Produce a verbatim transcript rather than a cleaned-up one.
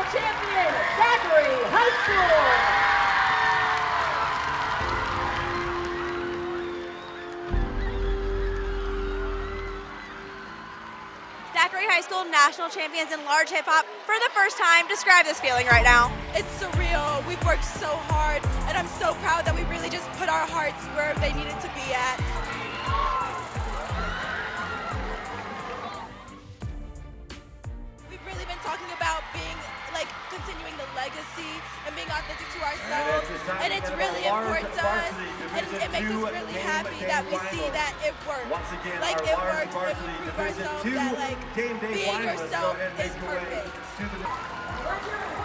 champion, Zachary High School. Zachary High School national champions in large hip hop for the first time. Describe this feeling right now. It's surreal. We've worked so hard, and I'm so proud that we really just put our hearts where they needed to be at. We've really been talking about being, like, continuing the legacy and being authentic to ourselves, and it's really important to us, and it makes us really happy that we see that it works. Like, it works, and we prove ourselves that, like, being yourself is perfect.